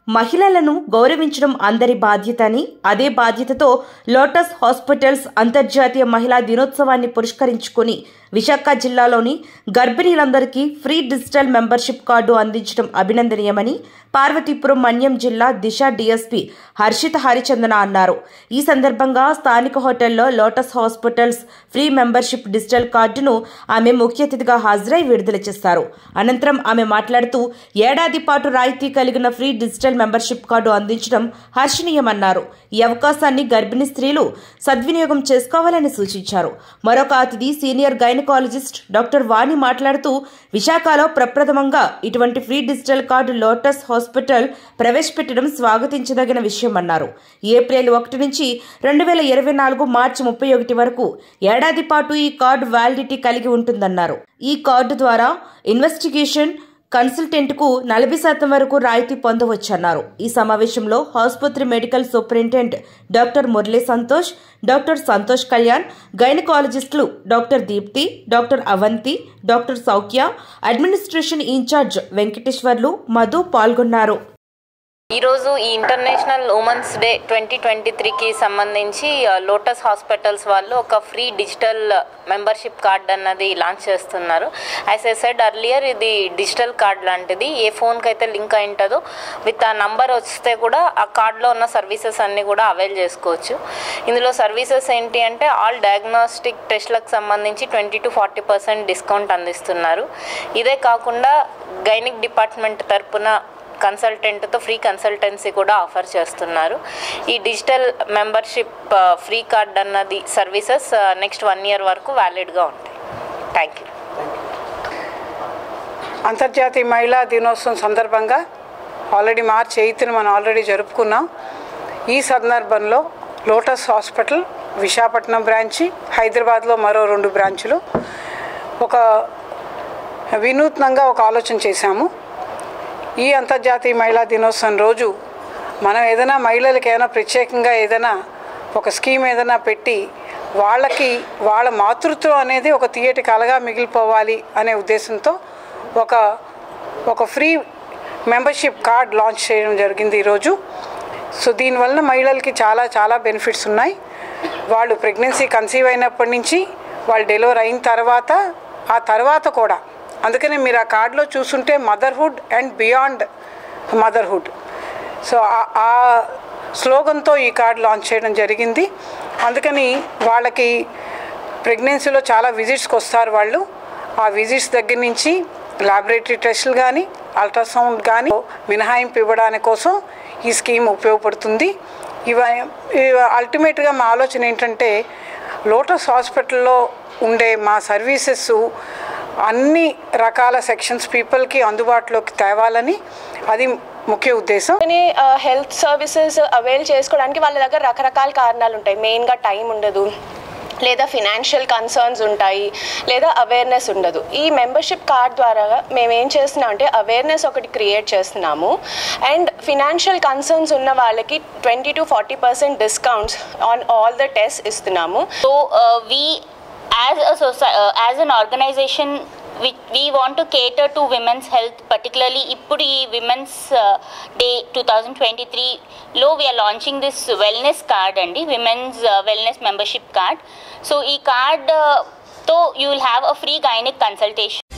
మహిళలను గౌరవించడం అందరి బాధ్యత అని, అదే బాధ్యతతో లోటస్ హాస్పిటల్స్ అంతర్జాతీయ మహిళా దినోత్సవాన్ని పురస్కరించుకుని విశాఖ జిల్లాలోని గర్భిణీలందరికీ ఫ్రీ డిజిటల్ మెంబర్షిప్ కార్డు అందించడం అభినందనీయమని పార్వతీపురం మన్యం జిల్లా దిశ డీఎస్పీ హర్షిత హరిచందన అన్నారు. ఈ సందర్భంగా స్థానిక హోటల్లో Lotus hospitals free membership digital కార్డును ఆమె ముఖ్య అతిథిగా హాజరై విడుదల చేశారు. అనంతరం ఆమె మాట్లాడుతూ ఏడాది పాటు రాయితీ కలిగిన ఫ్రీ డిజిటల్ మెంబర్షిప్ కార్డు అందించడం హర్షణీయమన్నారు. ఈ అవకాశాన్ని గర్భిణీ స్త్రీలు సద్వినియోగం చేసుకోవాలని సూచించారు. మరొక అతిథి సీనియర్ గైనకాలజిస్ట్ డాక్టర్ వాణి మాట్లాడుతూ విశాఖలో ప్రప్రథమంగా ఇటువంటి free digital card Lotus hospital ప్రవేశపెట్టడం స్వాగతించదగిన విషయమన్నారు. ఏప్రిల్ 1 నుంచి 2024 మార్చి 31 వరకు ఏడాది పాటు ఈ కార్డు వ్యాలిడిటీ కలిగి ఉంటుందన్నారు. ఈ కార్డు ద్వారా ఇన్వెస్టిగేషన్ కన్సల్టెంట్కు 40% వరకు రాయితీ పొందవచ్చన్నారు. ఈ సమావేశంలో ఆసుపత్రి medical superintendent doctor Murali Santosh, doctor Santosh Kalyan, గైనకాలజిస్టులు doctor Deepti, doctor Avanthi, doctor Saukhya, administration incharge Venkateswarlu, Madhu పాల్గొన్నారు. ఈరోజు ఈ ఇంటర్నేషనల్ ఉమెన్స్ డే 2023కి సంబంధించి లోటస్ హాస్పిటల్స్ వాళ్ళు ఒక ఫ్రీ డిజిటల్ మెంబర్షిప్ కార్డ్ అన్నది లాంచ్ చేస్తున్నారు. యాజ్ ఐ సెడ్ అర్లియర్, ఇది డిజిటల్ కార్డ్ లాంటిది. ఏ ఫోన్కి అయితే లింక్ అయి ఉంటుందో విత్ ఆ నంబర్ వస్తే కూడా ఆ కార్డులో ఉన్న సర్వీసెస్ అన్నీ కూడా అవైల్ చేసుకోవచ్చు. ఇందులో సర్వీసెస్ ఏంటి అంటే ఆల్ డయాగ్నోస్టిక్ టెస్ట్లకు సంబంధించి 20 to 40% డిస్కౌంట్ అందిస్తున్నారు. ఇదే కాకుండా గైనిక్ డిపార్ట్మెంట్ తరపున కన్సల్టెంట్తో ఫ్రీ కన్సల్టెన్సీ కూడా ఆఫర్ చేస్తున్నారు. ఈ డిజిటల్ మెంబర్షిప్ ఫ్రీ కార్డ్ అన్నది సర్వీసెస్ నెక్స్ట్ 1 year వరకు వ్యాలిడ్గా ఉంటాయి. Thank you. అంతర్జాతీయ మహిళా దినోత్సవం సందర్భంగా ఆల్రెడీ మార్చి 8న మనం ఆల్రెడీ జరుపుకున్నాం. ఈ సందర్భంలో లోటస్ హాస్పిటల్ విశాఖపట్నం బ్రాంచి, హైదరాబాద్లో మరో 2 బ్రాంచులు ఒక వినూత్నంగా ఒక ఆలోచన చేశాము. ఈ అంతర్జాతీయ మహిళా దినోత్సవం రోజు మనం ఏదైనా మహిళలకి ఏదైనా ప్రత్యేకంగా ఏదైనా ఒక స్కీమ్ ఏదైనా పెట్టి వాళ్ళ మాతృత్వం అనేది ఒక తీయటి కలగా మిగిలిపోవాలి అనే ఉద్దేశంతో ఒక ఫ్రీ మెంబర్షిప్ కార్డ్ లాంచ్ చేయడం జరిగింది ఈరోజు. సో దీనివల్ల మహిళలకి చాలా చాలా బెనిఫిట్స్ ఉన్నాయి. వాళ్ళు ప్రెగ్నెన్సీ కన్సీవ్ అయినప్పటి నుంచి వాళ్ళు డెలివరీ అయిన తర్వాత కూడా, అందుకని మీరు ఆ కార్డులో చూస్తుంటే motherhood and beyond motherhood, so ఆ స్లోగన్తో ఈ కార్డు లాంచ్ చేయడం జరిగింది. అందుకని వాళ్ళకి ప్రెగ్నెన్సీలో చాలా విజిట్స్కి వస్తారు. వాళ్ళు ఆ విజిట్స్ దగ్గర నుంచి ల్యాబొరేటరీ టెస్టులు కానీ అల్ట్రాసౌండ్ కానీ మినహాయింపు ఇవ్వడానికి కోసం ఈ స్కీమ్ ఉపయోగపడుతుంది. అల్టిమేట్గా మా ఆలోచన ఏంటంటే లోటస్ హాస్పిటల్లో ఉండే మా సర్వీసెస్ అన్ని రకాల సెక్షన్స్ పీపుల్కి అందుబాటులోకి తేవాలని, అది ముఖ్య ఉద్దేశం. హెల్త్ సర్వీసెస్ అవైల్ చేసుకోవడానికి వాళ్ళ దగ్గర రకరకాల కారణాలు ఉంటాయి. మెయిన్గా టైం ఉండదు, లేదా ఫినాన్షియల్ కన్సర్న్స్ ఉంటాయి, లేదా అవేర్నెస్ ఉండదు. ఈ మెంబర్షిప్ కార్డ్ ద్వారా మేము ఏం చేస్తున్నాం అంటే అవేర్నెస్ ఒకటి క్రియేట్ చేస్తున్నాము. అండ్ ఫినాన్షియల్ కన్సర్న్స్ ఉన్న వాళ్ళకి 20 to 40% discounts on all the test ఇస్తున్నాము. So as an organization, we want to cater to women's health, particularly ఇప్పుడు ఈ women's day 2023 లో we are launching this wellness card అండి, women's wellness membership card. So ఈ card తో you will have a free gynec consultation.